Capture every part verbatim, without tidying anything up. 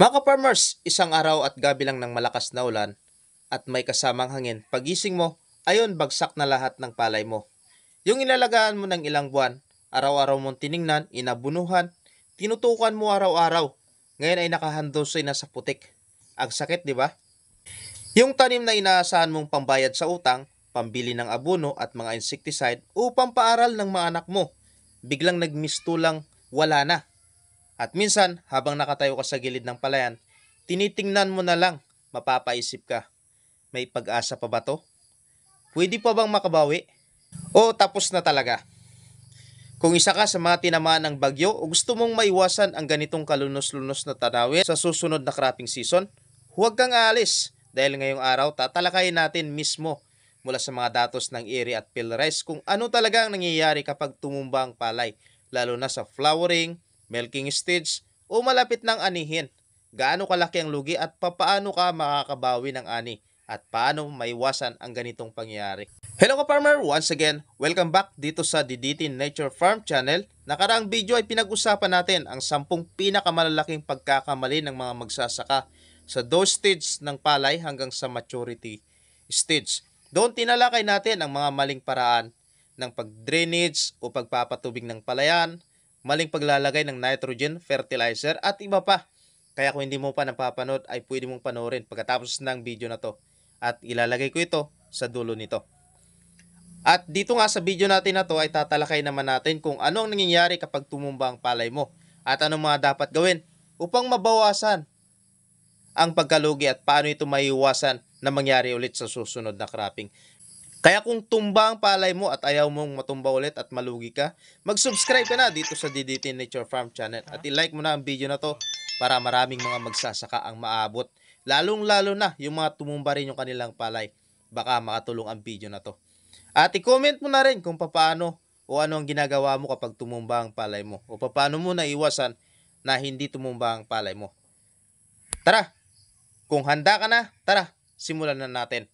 Mga ka-farmers, isang araw at gabi lang ng malakas na ulan at may kasamang hangin. Pagising mo, ayon bagsak na lahat ng palay mo. Yung inalagaan mo ng ilang buwan, araw-araw mong tiningnan, inabunuhan, tinutukan mo araw-araw. Ngayon ay nakahandosay na sa putik. Ang sakit, di ba? Yung tanim na inaasahan mong pambayad sa utang, pambili ng abono at mga insecticide upang paaral ng mga anak mo, biglang nagmistulang wala na. At minsan, habang nakatayo ka sa gilid ng palayan, tinitingnan mo na lang, mapapaisip ka, may pag-asa pa ba to? Pwede pa bang makabawi? O tapos na talaga? Kung isa ka sa mga tinamaan ng bagyo o gusto mong maiwasan ang ganitong kalunos-lunos na tanawin sa susunod na cropping season, huwag kang aalis dahil ngayong araw tatalakayin natin mismo mula sa mga datos ng I R I at PhilRice kung ano talaga ang nangyayari kapag tumumba ang palay, lalo na sa flowering, milking stage o malapit ng anihin. Gaano kalaki ang lugi at papaano ka makakabawi ng ani at paano maiwasan ang ganitong pangyayari. Hello ka-farmer! Once again, welcome back dito sa D D T Nature Farm Channel. Nakaraang video ay pinag-usapan natin ang sampung pinakamalalaking pagkakamali ng mga magsasaka sa dose stage ng palay hanggang sa maturity stage. Doon tinalakay natin ang mga maling paraan ng pag-drainage o pagpapatubig ng palayan, maling paglalagay ng nitrogen, fertilizer at iba pa. Kaya kung hindi mo pa napapanood ay pwede mong panoorin pagkatapos ng video na to. At ilalagay ko ito sa dulo nito. At dito nga sa video natin na to ay tatalakay naman natin kung ano ang nangyayari kapag tumumba ang palay mo at anong mga dapat gawin upang mabawasan ang pagkalugi at paano ito maiiwasan na mangyari ulit sa susunod na cropping. Kaya kung tumba ang palay mo at ayaw mong matumba ulit at malugi ka, mag-subscribe ka na dito sa D D T Nature Farm Channel at i-like mo na ang video na to para maraming mga magsasaka ang maabot. Lalong-lalo na yung mga tumumba rin yung kanilang palay. Baka makatulong ang video na to. At i-comment mo na rin kung paano o ano ang ginagawa mo kapag tumumba ang palay mo o paano mo naiwasan na hindi tumumba ang palay mo. Tara, kung handa ka na, tara, simulan na natin.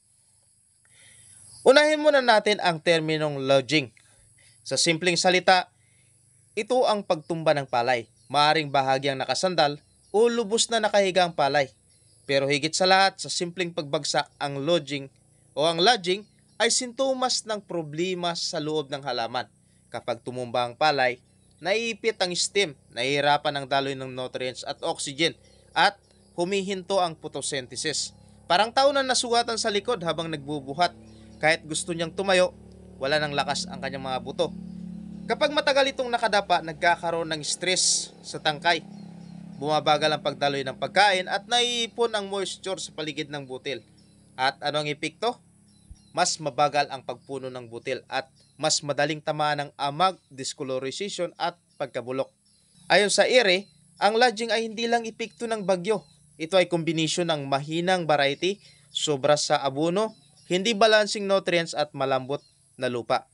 Unahin muna natin ang terminong lodging. Sa simpleng salita, ito ang pagtumba ng palay. Maaring bahagyang nakasandal o lubos na nakahiga ang palay. Pero higit sa lahat, sa simpleng pagbagsak, ang lodging o ang lodging ay sintomas ng problema sa loob ng halaman. Kapag tumumba ang palay, naiipit ang stem, nahihirapan ang daloy ng nutrients at oxygen at humihinto ang photosynthesis. Parang tao na nasugatan sa likod habang nagbubuhat. Kahit gusto niyang tumayo, wala nang lakas ang kanyang mga buto. Kapag matagal itong nakadapa, nagkakaroon ng stress sa tangkay. Bumabagal ang pagdaloy ng pagkain at naiipon ang moisture sa paligid ng butil. At ano ang epekto? Mas mabagal ang pagpuno ng butil at mas madaling tamaan ng amag, discolorization at pagkabulok. Ayon sa I R I, ang lodging ay hindi lang epekto ng bagyo. Ito ay kombinasyon ng mahinang variety, sobra sa abono, hindi balancing nutrients at malambot na lupa.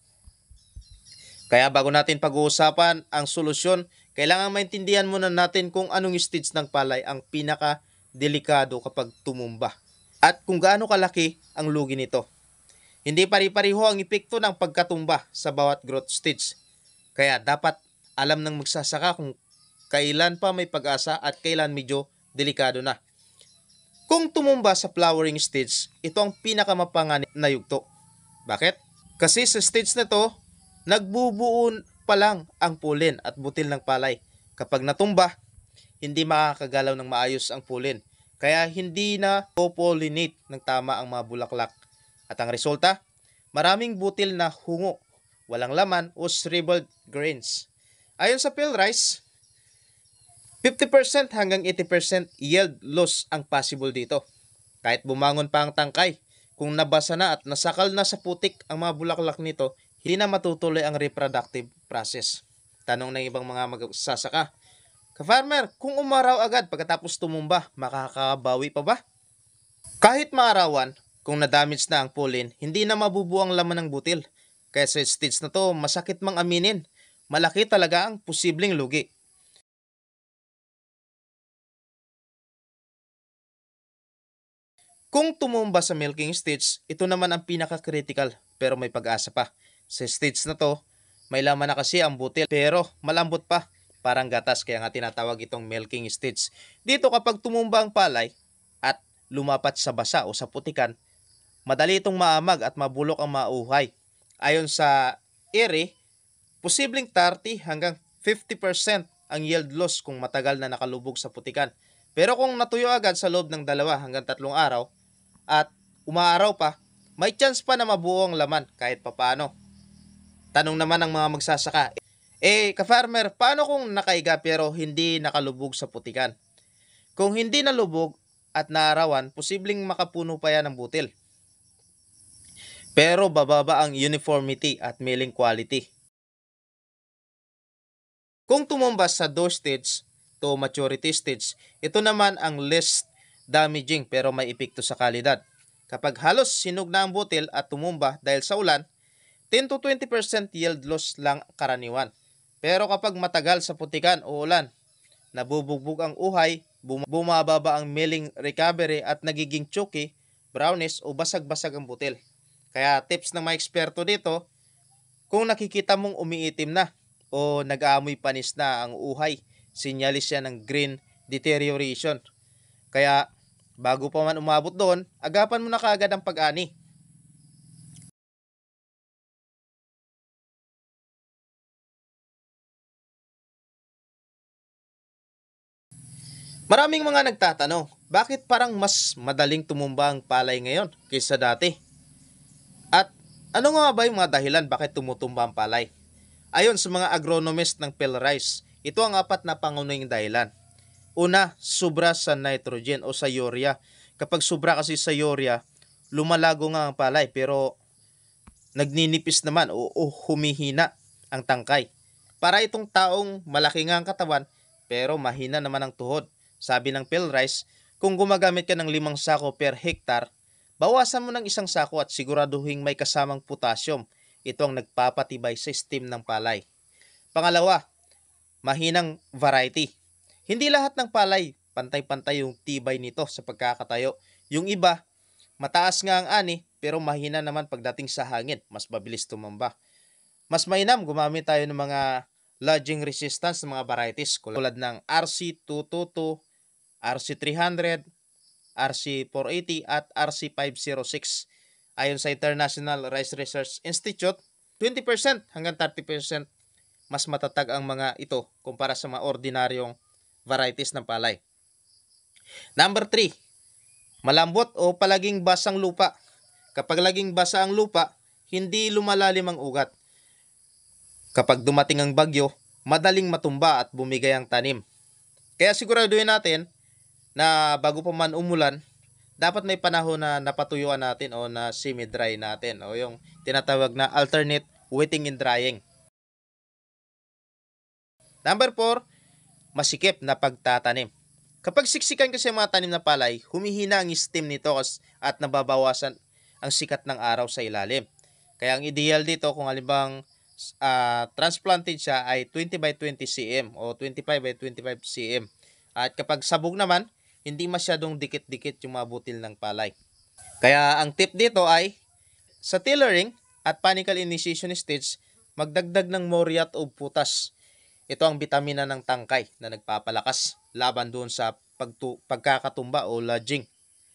Kaya bago natin pag-uusapan ang solusyon, kailangan maintindihan muna natin kung anong stage ng palay ang pinaka-delikado kapag tumumba at kung gaano kalaki ang lugi nito. Hindi pari-pariho ang epekto ng pagkatumba sa bawat growth stage. Kaya dapat alam ng magsasaka kung kailan pa may pag-asa at kailan medyo delikado na. Kung tumumba sa flowering stage, ito ang pinakamapanganib na yugto. Bakit? Kasi sa stage na to, nagbubuo pa lang ang pollen at butil ng palay. Kapag natumba, hindi makakagalaw ng maayos ang pollen. Kaya hindi na po-pollinate ng tama ang mga bulaklak. At ang resulta, maraming butil na hungo, walang laman o shriveled grains. Ayon sa PhilRice, fifty percent hanggang eighty percent yield loss ang possible dito. Kahit bumangon pa ang tangkay, kung nabasa na at nasakal na sa putik ang mga bulaklak nito, hindi na matutuloy ang reproductive process. Tanong ng ibang mga magsasaka, ka-farmer, kung umaraw agad pagkatapos tumumba, makakabawi pa ba? Kahit maarawan, kung na-damage na ang pollen, hindi na mabubuo ang laman ng butil. Kaya sa stage na to, masakit mang aminin, malaki talaga ang posibleng lugi. Kung tumumba sa milking stage, ito naman ang pinaka-critical pero may pag-asa pa. Sa stage na to, may laman na kasi ang butil pero malambot pa. parang gatas, kaya nga tinatawag itong milking stage. Dito kapag tumumba ang palay at lumapat sa basa o sa putikan, madali itong maamag at mabulok ang mauhay. Ayon sa E R I, posibleng thirty hanggang fifty percent ang yield loss kung matagal na nakalubog sa putikan. Pero kung natuyo agad sa loob ng dalawa hanggang tatlong araw at umaaraw pa, may chance pa na mabuo ang laman kahit papaano. Tanong naman ng mga magsasaka, eh ka-farmer, paano kung nakaiga pero hindi nakalubog sa putikan? Kung hindi nalubog at naarawan, posibleng makapuno pa yan ng butil. Pero bababa ang uniformity at milling quality. Kung tumumbas sa dough stage to maturity stage, ito naman ang least damaging pero may epekto sa kalidad. Kapag halos sinog na ang butil at tumumba dahil sa ulan, ten to twenty percent yield loss lang karaniwan. Pero kapag matagal sa putikan o ulan, nabubugbog ang uhay, bumababa ang milling recovery at nagiging choky, brownish o basag-basag ang butil. Kaya tips ng mga eksperto dito, kung nakikita mong umiitim na o nag-aamoy panis na ang uhay, sinyalis yan ng green deterioration. Kaya bago pa man umabot doon, agapan mo na kaagad ang pag-ani. Maraming mga nagtatanong, bakit parang mas madaling tumumba ang palay ngayon kaysa dati? At ano nga ba yung mga dahilan bakit tumutumba ang palay? Ayon sa mga agronomist ng PhilRice, ito ang apat na pangunahing dahilan. Una, sobra sa nitrogen o sa urea. Kapag sobra kasi sa urea, lumalago nga ang palay pero nagninipis naman o, o humihina ang tangkay. Para itong taong malaki nga ang katawan pero mahina naman ang tuhod. Sabi ng PhilRice, kung gumagamit ka ng limang sako per hektar, bawasan mo ng isang sako at siguraduhin may kasamang potassium. Ito ang nagpapatibay sa stem ng palay. Pangalawa, mahinang variety. Hindi lahat ng palay pantay-pantay yung tibay nito sa pagkakatayo. Yung iba, mataas nga ang ani pero mahina naman pagdating sa hangin. Mas mabilis tumamba. Mas mainam gumamit tayo ng mga lodging resistance ng mga varieties tulad ng R C two twenty-two, R C three hundred, R C four eighty at R C five oh six. Ayon sa International Rice Research Institute, twenty percent hanggang thirty percent mas matatag ang mga ito kumpara sa mga ordinaryong varieties ng palay. Number three, malambot o palaging basang lupa. Kapag laging basa ang lupa, hindi lumalalim ang ugat. Kapag dumating ang bagyo, madaling matumba at bumigay ang tanim. Kaya siguraduhin natin na bago pa man umulan, dapat may panahon na napatuyuan natin o na semi-dry natin o yung tinatawag na alternate wetting and drying. Number four, masikip na pagtatanim. Kapag siksikan kasi ang mga tanim na palay, humihina ang stem nito at nababawasan ang sikat ng araw sa ilalim. Kaya ang ideal dito kung halimbang uh, transplanted siya ay twenty by twenty centimeters o twenty-five by twenty-five centimeters. At kapag sabog naman, hindi masyadong dikit-dikit yung mga butil ng palay. Kaya ang tip dito ay sa tillering at panicle initiation stage, magdagdag ng moriat o putas. Ito ang bitamina ng tangkay na nagpapalakas laban doon sa pagtu- pagkakatumba o lodging.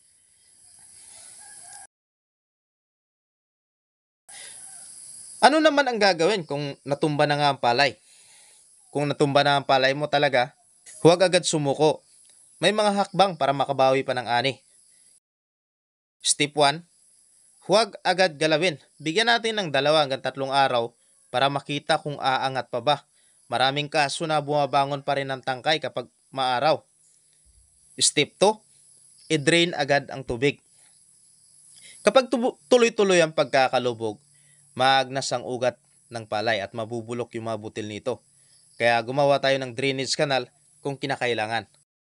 Ano naman ang gagawin kung natumba na nga ang palay? Kung natumba na ang palay mo talaga, huwag agad sumuko. May mga hakbang para makabawi pa ng ani. Step one, huwag agad galawin. Bigyan natin ng dalawa hanggang tatlong araw para makita kung aangat pa ba. Maraming kaso na bumabangon pa rin ang tangkay kapag maaraw. Step two, i-drain agad ang tubig. Kapag tuloy-tuloy ang pagkakalubog, maagnas ang ugat ng palay at mabubulok yung mga butil nito. Kaya gumawa tayo ng drainage canal kung kinakailangan.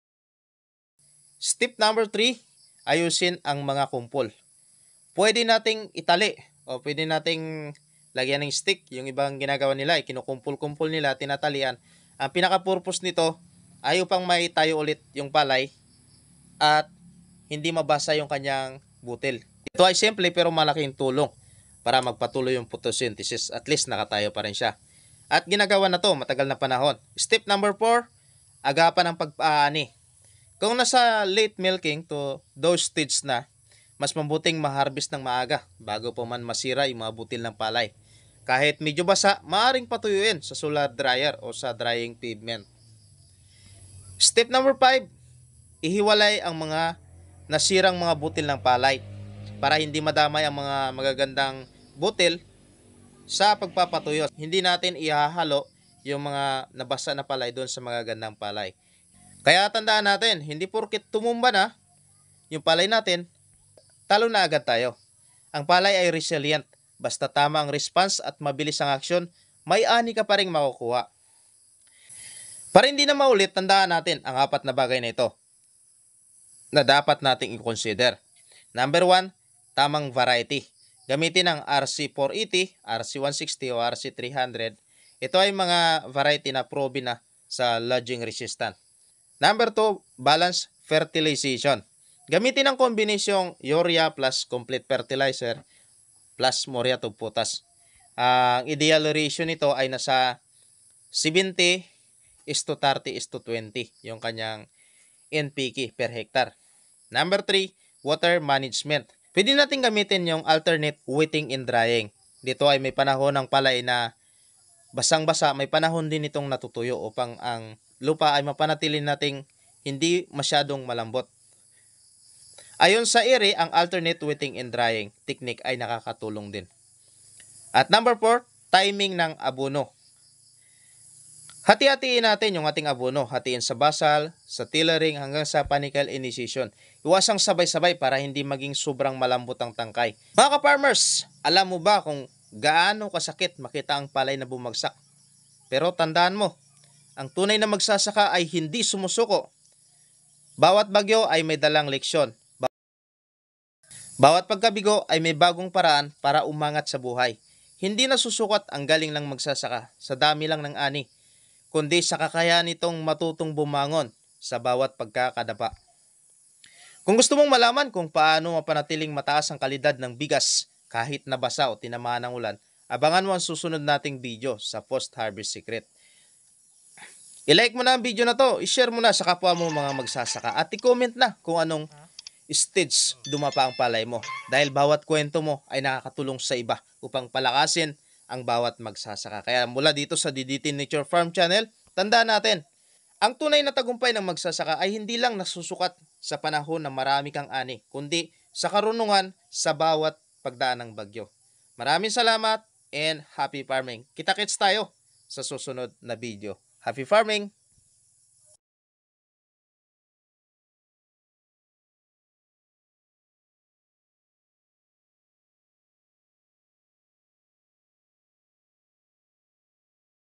Step number three, ayusin ang mga kumpol. Pwede nating itali o pwede nating lagyan ng stick. Yung ibang ginagawa nila ay kinukumpul-kumpul nila, tinatalian. Ang pinaka-purpose nito ay upang may tayo ulit yung palay at hindi mabasa yung kanyang butil. Ito ay simple pero malaking tulong para magpatuloy yung photosynthesis. At least nakatayo pa rin siya. At ginagawa na to matagal na panahon. Step number four, agapan ang pagpaani. Kung nasa late milking to those stage na, mas mabuting ma-harvest ng maaga bago pa man masira yung mga butil ng palay. Kahit medyo basa, maaaring patuyuin sa solar dryer o sa drying pavement. Step number five, ihiwalay ang mga nasirang mga butil ng palay para hindi madamay ang mga magagandang butil sa pagpapatuyo. Hindi natin ihahalo yung mga nabasa na palay doon sa magagandang palay. Kaya tandaan natin, hindi porket tumumba na yung palay natin, talo na agad tayo. Ang palay ay resilient. Basta tama ang response at mabilis ang aksyon, may ani ka pa rin makukuha. Para hindi na maulit, tandaan natin ang apat na bagay na ito na dapat nating i-consider. Number one, tamang variety. Gamitin ang R C four eighty, R C one sixty o R C three hundred. Ito ay mga variety na proven na sa lodging resistant. Number two, balance fertilization. Gamitin ang kombinasyong urea plus complete fertilizer plus muriate of potash. Ang uh, ideal ratio nito ay nasa seventy is to thirty is to twenty yung kanyang N P K per hectare. Number three, water management. Pwede natin gamitin yung alternate wetting and drying. Dito ay may panahon ng palay na basang-basa, may panahon din itong natutuyo upang ang lupa ay mapanatili nating hindi masyadong malambot. Ayon sa I R I, ang alternate wetting and drying technique ay nakakatulong din. At number four, timing ng abono. Hati-hatiin natin yung ating abono. Hatiin sa basal, sa tillering hanggang sa panicle initiation. Iwasang sabay-sabay para hindi maging sobrang malambot ang tangkay. Mga ka-farmers, alam mo ba kung gaano kasakit makita ang palay na bumagsak? Pero tandaan mo, ang tunay na magsasaka ay hindi sumusuko. Bawat bagyo ay may dalang leksyon. Bawat pagkabigo ay may bagong paraan para umangat sa buhay. Hindi nasusukat ang galing ng magsasaka sa dami lang ng ani, kundi sa kakayahan nitong matutong bumangon sa bawat pagkakadapa. Kung gusto mong malaman kung paano mapanatiling mataas ang kalidad ng bigas kahit nabasa o tinamaan ng ulan, abangan mo ang susunod nating video sa Post-Harvest Secret. I-like mo na ang video na to, i-share mo na sa kapwa mo mga magsasaka at i-comment na kung anong stage dumapa ang palay mo. Dahil bawat kwento mo ay nakakatulong sa iba upang palakasin ang bawat magsasaka. Kaya mula dito sa D D T Nature Farm Channel, tandaan natin, ang tunay na tagumpay ng magsasaka ay hindi lang nasusukat sa panahon na marami kang ani, kundi sa karunungan sa bawat pagdaan ng bagyo. Maraming salamat and happy farming. Kita-kits tayo sa susunod na video. Happy farming!